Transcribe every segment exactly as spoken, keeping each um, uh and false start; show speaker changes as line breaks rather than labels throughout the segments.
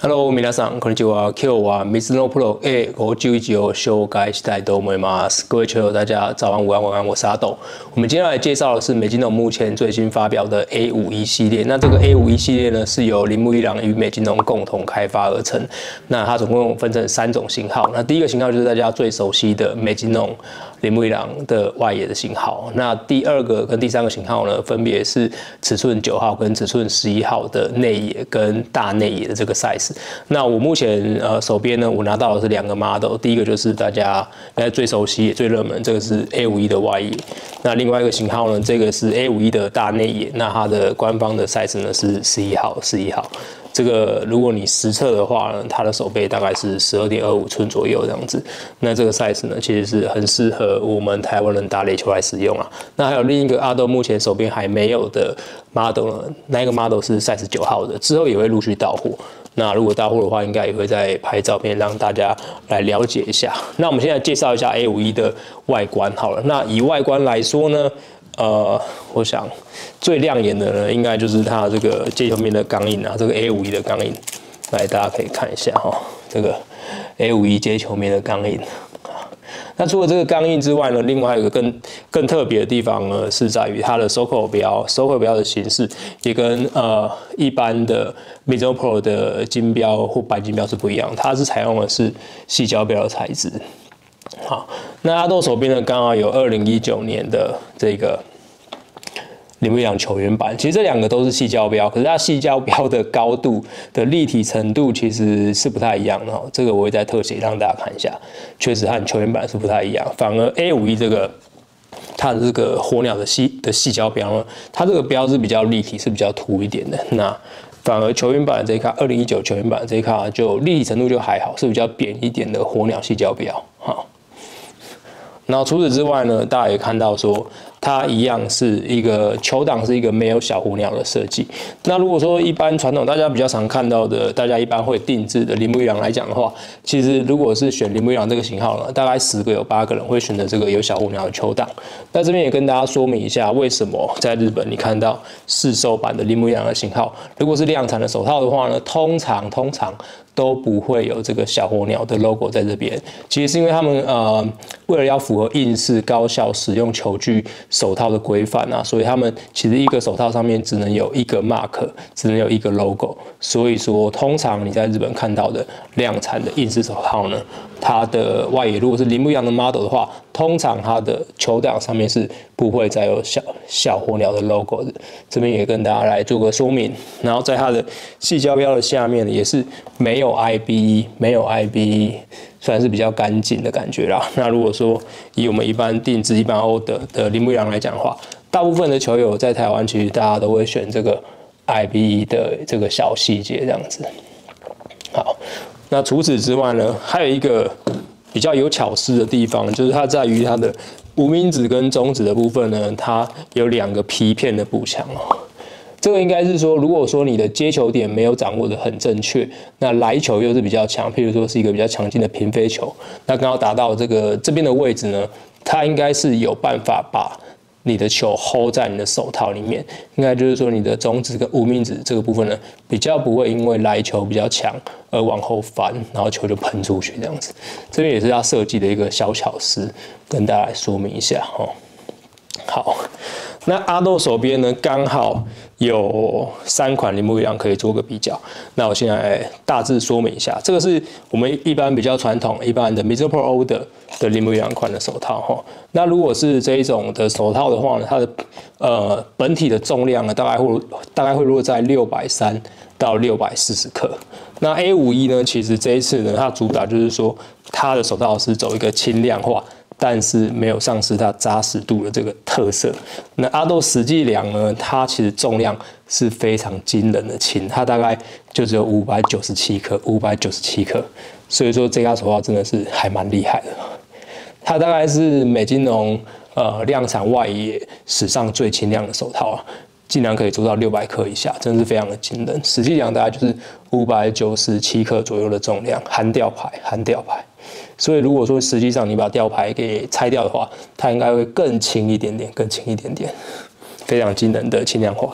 Hello， 皆さんこんにちは。今日はミズノプロ A 五九一を紹介したいと思います。各位球友，大家早安、午安、晚安，我是阿斗。我们今天来介绍的是美津浓目前最新发表的 A 五十系列。那这个 A 五十系列呢，是由铃木一郎与美津浓共同开发而成。那它总共分成三种型号。那第一个型号就是大家最熟悉的美津浓铃木一郎的外野的型号。那第二个跟第三个型号呢，分别是尺寸九号跟尺寸十一号的内野跟大内野的这个 size。那我目前呃手边呢，我拿到的是两个 model， 第一个就是大家应该最熟悉也最热门，这个是 A 五十的外野。那另外一个型号呢，这个是 A 五十的大内野，那它的官方的 size 呢是十一号，十一号。这个如果你实测的话呢，它的手背大概是 十二点二五寸左右这样子。那这个 size 呢，其实是很适合我们台湾人打垒球来使用啊。那还有另一个阿豆目前手边还没有的 model 呢，那一个 model 是 size 九号的，之后也会陆续到货。那如果到货的话，应该也会再拍照片让大家来了解一下。那我们现在介绍一下 A 五十的外观好了。那以外观来说呢，呃，我想最亮眼的呢，应该就是它这个接球面的钢印啊，这个 A 五十的钢印，来大家可以看一下哈，这个 A 五十接球面的钢印。那除了这个钢印之外呢，另外一个更更特别的地方呢，是在于它的手口标，手口标的形式也跟呃一般的 Mizuno Pro 的金标或白金标是不一样，它是采用的是细胶标的材质。好，那阿豆手边呢，刚好有二零一九年的这个铃木一郎球员版，其实这两个都是细胶标，可是它细胶标的高度的立体程度其实是不太一样的。这个我会在特写让大家看一下，确实和球员版是不太一样。反而 A 五十这个它的这个火鸟的细的细胶标呢，它这个标是比较立体，是比较凸一点的。那反而球员版的这一卡，二零一九球员版的这一卡就立体程度就还好，是比较扁一点的火鸟细胶标。好。然后除此之外呢，大家也看到说，它一样是一个球档是一个没有小火鸟的设计。那如果说一般传统大家比较常看到的，大家一般会定制的铃木一郎来讲的话，其实如果是选铃木一郎这个型号呢，大概十个有八个人会选择这个有小火鸟的球档。那这边也跟大家说明一下，为什么在日本你看到市售版的铃木一郎的型号，如果是量产的手套的话呢，通常通常都不会有这个小火鸟的 logo 在这边。其实是因为他们呃为了要符合硬式高效使用球具手套的规范啊，所以他们其实一个手套上面只能有一个 mark， 只能有一个 logo。所以说，通常你在日本看到的量产的硬式手套呢，它的外野如果是铃木一郎的 model 的话，通常它的球档上面是不会再有小小火鸟的 logo 的。这边也跟大家来做个说明。然后在它的细胶标的下面也是没有 I B E， 没有 I B E， 算是比较干净的感觉啦。那如果说以我们一般定制、一般 order 的铃木一郎来讲的话，大部分的球友在台湾其实大家都会选这个 I B E 的这个小细节这样子。好，那除此之外呢，还有一个比较有巧思的地方，就是它在于它的无名指跟中指的部分呢，它有两个皮片的步枪哦。这个应该是说，如果说你的接球点没有掌握的很正确，那来球又是比较强，譬如说是一个比较强劲的平飞球，那刚好打到这个这边的位置呢，它应该是有办法把你的球 hold 在你的手套里面，应该就是说你的中指跟无名指这个部分呢，比较不会因为来球比较强而往后翻，然后球就喷出去这样子。这边也是它设计的一个小巧思，跟大家来说明一下哦。好，那阿豆手边呢，刚好有三款铃木一郎可以做个比较。那我现在大致说明一下，这个是我们一般比较传统、一般的 Mizuno Pro Order 的铃木一郎款的手套哈。那如果是这一种的手套的话呢，它的呃本体的重量呢，大概会大概会落在六百三到六百四十克。那 A 五十呢，其实这一次呢，它主打就是说，它的手套是走一个轻量化，但是没有丧失它扎实度的这个特色。那阿豆实际量呢，它其实重量是非常惊人的轻，它大概就只有五百九十七克，五百九十七克。所以说这家手套真的是还蛮厉害的。它大概是美津浓呃量产外野史上最轻量的手套啊，竟然可以做到六百克以下，真的是非常的惊人。实际量大概就是五百九十七克左右的重量，含吊牌，含吊牌。所以如果说实际上你把吊牌给拆掉的话，它应该会更轻一点点，更轻一点点，非常惊人的轻量化。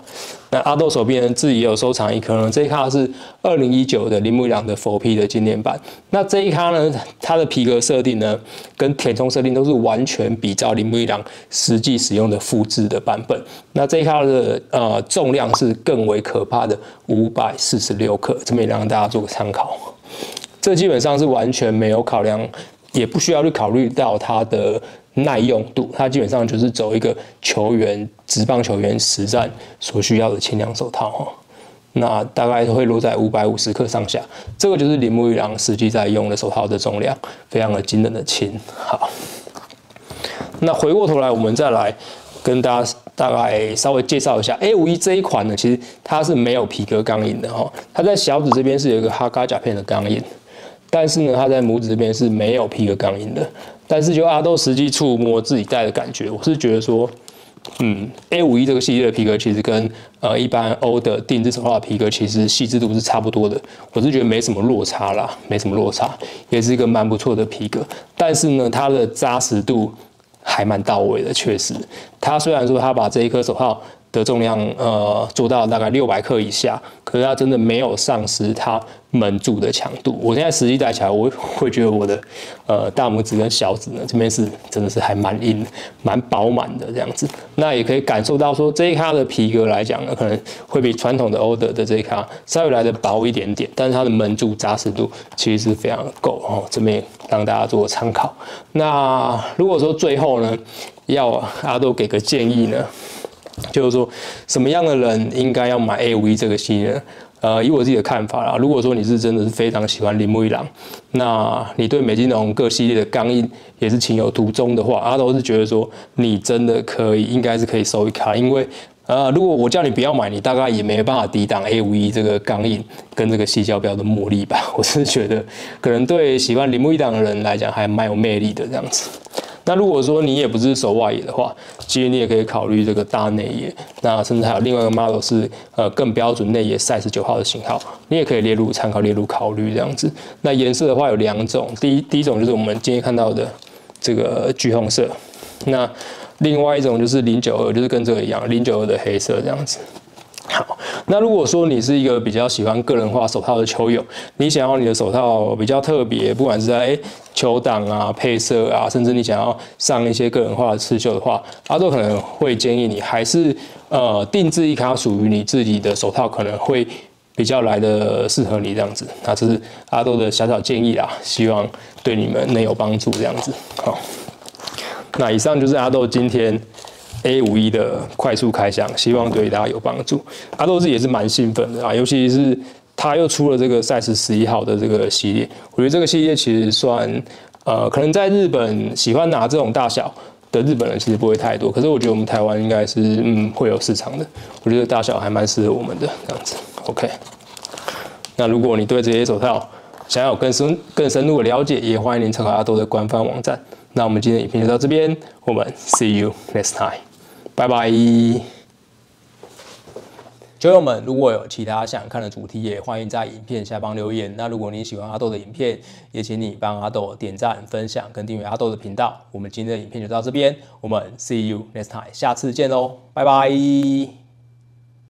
那阿豆手边自己也有收藏一颗呢，这一卡是二零一九的铃木一朗的佛 P 的经典版。那这一卡呢，它的皮革设定呢，跟填充设定都是完全比照铃木一朗实际使用的复制的版本。那这一卡的呃重量是更为可怕的五百四十六克，这边也让大家做个参考。这基本上是完全没有考量，也不需要去考虑到它的耐用度，它基本上就是走一个球员职棒球员实战所需要的轻量手套哈。那大概会落在五百五十克上下，这个就是铃木一朗实际在用的手套的重量，非常的惊人的轻。好，那回过头来，我们再来跟大家大概稍微介绍一下 A 五十一这一款呢，其实它是没有皮革钢印的哈，它在小指这边是有一个哈嘎甲片的钢印，但是呢，它在拇指这边是没有皮革钢印的。但是就阿豆实际触摸自己戴的感觉，我是觉得说，嗯 ，A 五十一这个系列的皮革其实跟呃一般欧的定制手套的皮革其实细致度是差不多的，我是觉得没什么落差啦，没什么落差，也是一个蛮不错的皮革。但是呢，它的扎实度还蛮到位的，确实，它虽然说它把这一颗手套的重量呃做到大概六百克以下，可是它真的没有丧失它门柱的强度。我现在实际戴起来，我会觉得我的呃大拇指跟小指呢这边是真的是还蛮硬、蛮饱满的这样子。那也可以感受到说这一卡的皮革来讲呢，可能会比传统的欧德的这一卡稍微来的薄一点点，但是它的门柱扎实度其实是非常的够哦。这边让大家做参考。那如果说最后呢，要阿豆给个建议呢？就是说，什么样的人应该要买 A 五十一这个系列？呃，以我自己的看法啦，如果说你是真的是非常喜欢铃木一朗，那你对美津浓各系列的钢印也是情有独钟的话，阿豆是觉得说你真的可以，应该是可以收一卡，因为呃，如果我叫你不要买，你大概也没办法抵挡 A 五十一这个钢印跟这个细胶标的魔力吧。我是觉得，可能对喜欢铃木一朗的人来讲，还蛮有魅力的这样子。那如果说你也不是手外野的话，其实你也可以考虑这个大内野，那甚至还有另外一个 model 是呃更标准内野 size 九号的型号，你也可以列入参考、列入考虑这样子。那颜色的话有两种，第一第一种就是我们今天看到的这个橘红色，那另外一种就是零九二，就是跟这个一样，零九二的黑色这样子。好，那如果说你是一个比较喜欢个人化手套的球友，你想要你的手套比较特别，不管是在诶球档啊、配色啊，甚至你想要上一些个人化的刺绣的话，阿豆可能会建议你还是呃定制一卡属于你自己的手套，可能会比较来的适合你这样子。那这是阿豆的小小建议啦，希望对你们能有帮助这样子。好，那以上就是阿豆今天A 五十一的快速开箱，希望对大家有帮助。阿豆自己也是蛮兴奋的啊，尤其是他又出了这个赛事十一号的这个系列，我觉得这个系列其实算呃，可能在日本喜欢拿这种大小的日本人其实不会太多，可是我觉得我们台湾应该是嗯会有市场的，我觉得大小还蛮适合我们的这样子。OK， 那如果你对这些手套想要有更深更深入的了解，也欢迎您参考阿豆的官方网站。那我们今天的影片就到这边，我们 see you next time， 拜拜。球友们，如果有其他想看的主题，也欢迎在影片下方留言。那如果你喜欢阿豆的影片，也请你帮阿豆点赞、分享跟订阅阿豆的频道。我们今天的影片就到这边，我们 see you next time， 下次见喽，拜拜。